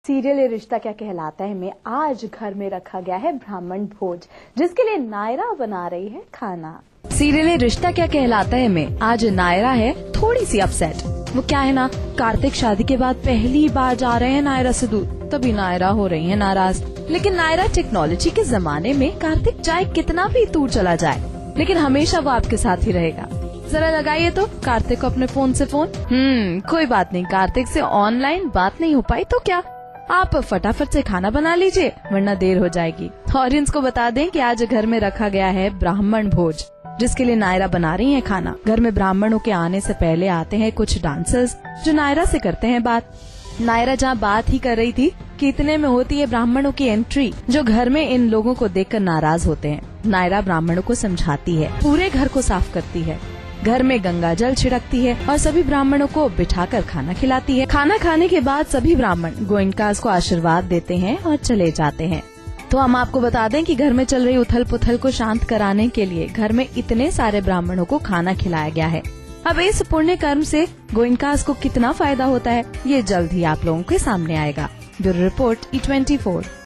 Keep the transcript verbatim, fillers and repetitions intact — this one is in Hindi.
सीरियल ये रिश्ता क्या कहलाता है में आज घर में रखा गया है ब्राह्मण भोज, जिसके लिए नायरा बना रही है खाना। सीरियल ये रिश्ता क्या कहलाता है में आज नायरा है थोड़ी सी अपसेट। वो क्या है ना, कार्तिक शादी के बाद पहली बार जा रहे हैं नायरा से दूर, तभी नायरा हो रही है नाराज। लेकिन नायरा टेक्नोलॉजी के जमाने में कार्तिक चाहे कितना भी दूर चला जाए, लेकिन हमेशा वो आपके साथ ही रहेगा। जरा लगाइए तो कार्तिक को अपने फोन से फोन। हम्म कोई बात नहीं, कार्तिक से ऑनलाइन बात नहीं हो पाई तो क्या, आप फटाफट से खाना बना लीजिए वरना देर हो जाएगी। ऑडियंस को बता दें कि आज घर में रखा गया है ब्राह्मण भोज, जिसके लिए नायरा बना रही है खाना। घर में ब्राह्मणों के आने से पहले आते हैं कुछ डांसर्स जो नायरा से करते हैं बात। नायरा जहाँ बात ही कर रही थी कि इतने में होती है ब्राह्मणों की एंट्री, जो घर में इन लोगों को देखकर नाराज होते हैं। नायरा ब्राह्मणों को समझाती है, पूरे घर को साफ करती है, घर में गंगा जल छिड़कती है और सभी ब्राह्मणों को बिठाकर खाना खिलाती है। खाना खाने के बाद सभी ब्राह्मण गोइंकास को आशीर्वाद देते हैं और चले जाते हैं। तो हम आपको बता दें कि घर में चल रही उथल पुथल को शांत कराने के लिए घर में इतने सारे ब्राह्मणों को खाना खिलाया गया है। अब इस पुण्य कर्म से गोइंकास को कितना फायदा होता है, ये जल्द ही आप लोगों के सामने आएगा। Bureau report E twenty four.